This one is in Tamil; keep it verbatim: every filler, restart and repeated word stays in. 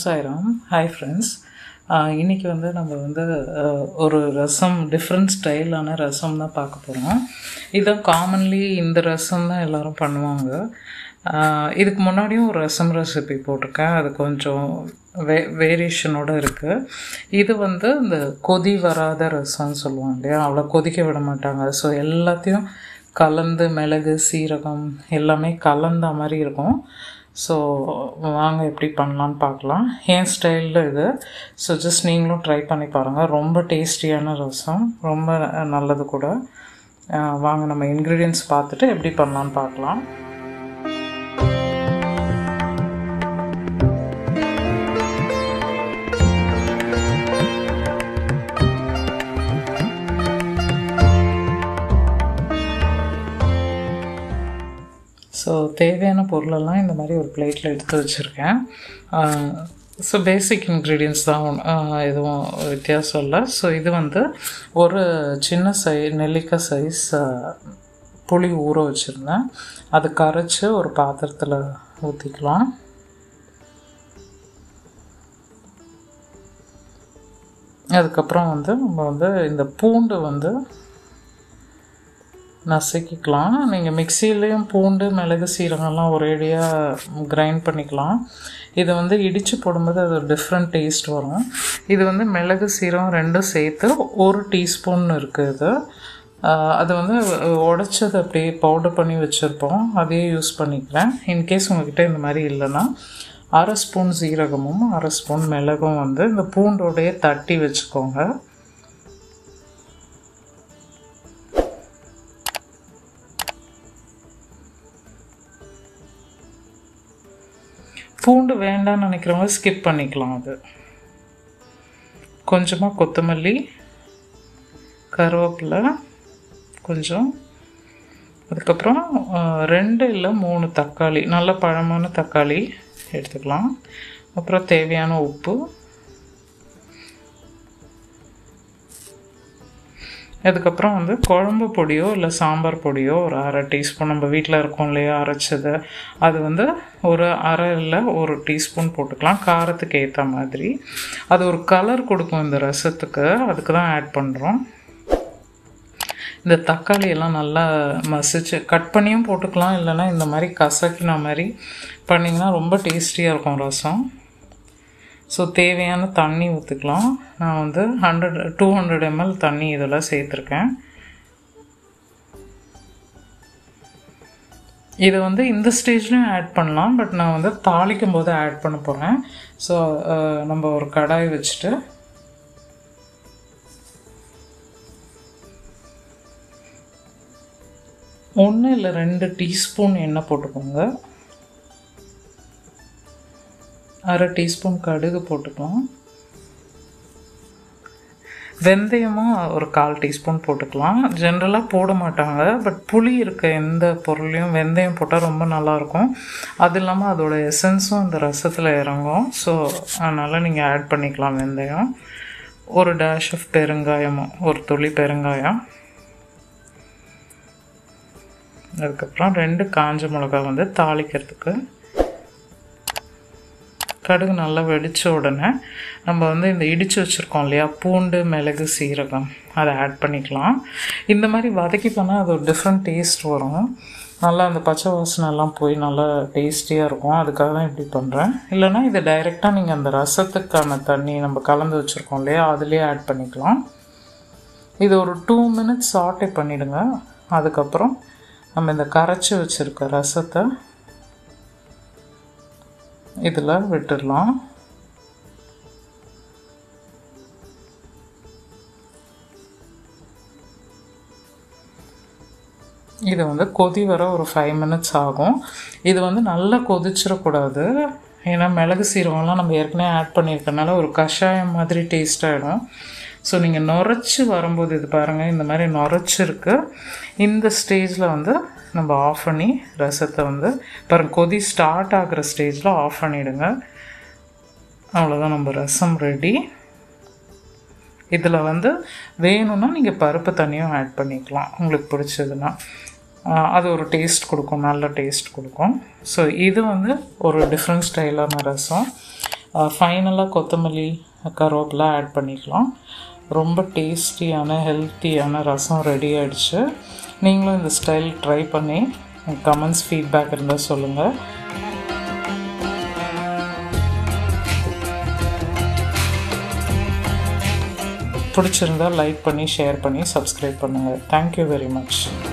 சாய்ராம். Hi friends. இன்றைக்கி வந்து நம்ம வந்து ஒரு ரசம், டிஃப்ரெண்ட் ஸ்டைலான ரசம் தான் பார்க்க போகிறோம். இதான் காமன்லி இந்த ரசம் தான் எல்லோரும் பண்ணுவாங்க. இதுக்கு முன்னாடியும் ஒரு ரசம் ரெசிபி போட்டிருக்கேன், அது கொஞ்சம் வே வேரியேஷனோடு இருக்குது. இது வந்து இந்த கொதி வராத ரசம்னு சொல்லுவாங்க இல்லையா, அவ்வளோ கொதிக்க விட மாட்டாங்க. ஸோ எல்லாத்தையும் கலந்து மிளகு சீரகம் எல்லாமே கலந்த மாதிரி இருக்கும். ஸோ வாங்க எப்படி பண்ணலான்னு பார்க்கலாம். என் ஸ்டைலில் இது. ஸோ ஜஸ்ட் நீங்களும் ட்ரை பண்ணி பாருங்கள். ரொம்ப டேஸ்டியான ரசம், ரொம்ப நல்லது கூட. வாங்க நம்ம இன்க்ரீடியன்ட்ஸ் பார்த்துட்டு எப்படி பண்ணலான்னு பார்க்கலாம். ஸோ தேவையான பொருளெல்லாம் இந்த மாதிரி ஒரு பிளேட்டில் எடுத்து வச்சுருக்கேன். ஸோ பேசிக் இன்க்ரீடியன்ட்ஸ் தான், எதுவும் வித்தியாசம் இல்லை. ஸோ இது வந்து ஒரு சின்ன சை நெல்லிக்காய் சைஸ் புளி ஊற வச்சுருந்தேன். அது கரைச்சி ஒரு பாத்திரத்தில் ஊற்றிக்கலாம். அதுக்கப்புறம் வந்து நம்ம வந்து இந்த பூண்டு வந்து நசுக்கிக்கலாம். நீங்கள் மிக்சிலையும் பூண்டு மிளகு சீரகம்லாம் ஒரேடியாக கிரைண்ட் பண்ணிக்கலாம். இதை வந்து இடித்து போடும்போது அது ஒரு டிஃப்ரெண்ட் டேஸ்ட் வரும். இது வந்து மிளகு சீரகம் ரெண்டும் சேர்த்து ஒரு டீஸ்பூன் இருக்குது. அது வந்து உடச்சது அப்படியே பவுடர் பண்ணி வச்சுருப்போம், அதையே யூஸ் பண்ணிக்கிறேன். இன்கேஸ் உங்கள்கிட்ட இந்த மாதிரி இல்லைன்னா அரை ஸ்பூன் சீரகமும் அரை ஸ்பூன் மிளகும் வந்து இந்த பூண்டோடையே தட்டி வச்சுக்கோங்க. பூண்டு வேண்டாம்னு நினைக்கிறவங்க ஸ்கிப் பண்ணிக்கலாம். அது கொஞ்சமாக கொத்தமல்லி, கருவேப்பிலை கொஞ்சம், அதுக்கப்புறம் ரெண்டு இல்லை மூணு தக்காளி, நல்ல பழமான தக்காளி எடுத்துக்கலாம். அப்புறம் தேவையான உப்பு, அதுக்கப்புறம் வந்து குழம்பு பொடியோ இல்லை சாம்பார் பொடியோ ஒரு அரை டீஸ்பூன், நம்ம வீட்டில் இருக்கோம் இல்லையா அரைச்சது, அது வந்து ஒரு அரை இல்லை ஒரு டீஸ்பூன் போட்டுக்கலாம், காரத்துக்கு ஏற்ற மாதிரி. அது ஒரு கலர் கொடுக்கும் இந்த ரசத்துக்கு, அதுக்கு தான் ஆட் பண்ணுறோம். இந்த தக்காளி எல்லாம் நல்லா மசிச்சு கட் பண்ணியும் போட்டுக்கலாம், இல்லைன்னா இந்த மாதிரி கசக்கின மாதிரி பண்ணிங்கன்னா ரொம்ப டேஸ்டியாக இருக்கும் ரசம். ஸோ தேவையான தண்ணி ஊற்றிக்கலாம். நான் வந்து ஹண்ட்ரட் டூ ஹண்ட்ரட் எம்எல் தண்ணி இதெல்லாம் சேர்த்துருக்கேன். இதை வந்து இந்த ஸ்டேஜ்லையும் ஆட் பண்ணலாம், பட் நான் வந்து தாளிக்கும் போது ஆட் பண்ண போகிறேன். ஸோ நம்ம ஒரு கடாய் வச்சுட்டு ஒன்று இல்லை ரெண்டு டீஸ்பூன் எண்ணெய் போட்டுக்கோங்க. அரை டீஸ்பூன் கடுகு போட்டுக்கலாம். வெந்தயமும் ஒரு கால் டீஸ்பூன் போட்டுக்கலாம். ஜென்ரலாக போட மாட்டாங்க, பட் புளி இருக்க எந்த பொருளையும் வெந்தயம் போட்டால் ரொம்ப நல்லாயிருக்கும். அது இல்லாமல் அதோட எசன்ஸும் இந்த ரசத்தில் இறங்கும். ஸோ அதனால் நீங்கள் ஆட் பண்ணிக்கலாம் வெந்தயம். ஒரு டேஷ் ஆஃப் பெருங்காயமும், ஒரு துளி பெருங்காயம். அதுக்கப்புறம் ரெண்டு காஞ்ச மிளகா வந்து தாளிக்கிறதுக்கு. கடுகு நல்லா வெடித்த உடனே நம்ம வந்து இந்த இடித்து வச்சுருக்கோம் இல்லையா பூண்டு மிளகு சீரகம், அதை ஆட் பண்ணிக்கலாம். இந்த மாதிரி வதக்கி பண்ணால் அது ஒரு டிஃப்ரெண்ட் டேஸ்ட் வரும். நல்லா அந்த பச்சை வாசனைலாம் போய் நல்லா டேஸ்டியாக இருக்கும். அதுக்காக தான் இப்படி பண்ணுறேன். இல்லைனா இதை டைரெக்டாக நீங்கள் அந்த ரசத்துக்கான தண்ணி நம்ம கலந்து வச்சுருக்கோம் இல்லையா அதுலேயே ஆட் பண்ணிக்கலாம். இது ஒரு டூ மினிட்ஸ் சாட்டே பண்ணிவிடுங்க. அதுக்கப்புறம் நம்ம இந்த கரைச்சி வச்சுருக்க ரசத்தை இதில் விட்டுடலாம். இது வந்து கொதி வர ஒரு ஃபைவ் மினிட்ஸ் ஆகும். இது வந்து நல்லா கொதிச்சிடக்கூடாது, ஏன்னா மிளகு சீரகம்லாம் நம்ம ஏற்கனவே ஆட் பண்ணியிருக்கனால ஒரு கஷாயம் மாதிரி டேஸ்ட் ஆகிடும். ஸோ நீங்கள் நுரைச்சி வரும்போது இது பாருங்கள், இந்த மாதிரி நுரைச்சிருக்கு. இந்த ஸ்டேஜில் வந்து நம்ம ஆஃப் பண்ணி ரசத்தை வந்து பாருங்கள், கொதி ஸ்டார்ட் ஆகிற ஸ்டேஜில் ஆஃப் பண்ணிவிடுங்க. அவ்வளோதான், நம்ம ரசம் ரெடி. இதில் வந்து வேணும்னா நீங்கள் பருப்பு தண்ணியும் ஆட் பண்ணிக்கலாம் உங்களுக்கு பிடிச்சதுன்னா. அது ஒரு டேஸ்ட் கொடுக்கும், நல்ல டேஸ்ட் கொடுக்கும். ஸோ இது வந்து ஒரு டிஃப்ரெண்ட் ஸ்டைலான ரசம். ஃபைனலாக கொத்தமல்லி கருவேப்பிலை ஆட் பண்ணிக்கலாம். ரொம்ப டேஸ்டியான ஹெல்த்தியான ரசம் ரெடி ஆகிடுச்சு. நீங்களும் இந்த ஸ்டைல் ட்ரை பண்ணி கமெண்ட்ஸ் ஃபீட்பேக் இருந்தால் சொல்லுங்கள். பிடிச்சிருந்தால் லைக் பண்ணி ஷேர் பண்ணி சப்ஸ்கிரைப் பண்ணுங்கள். Thank you very much.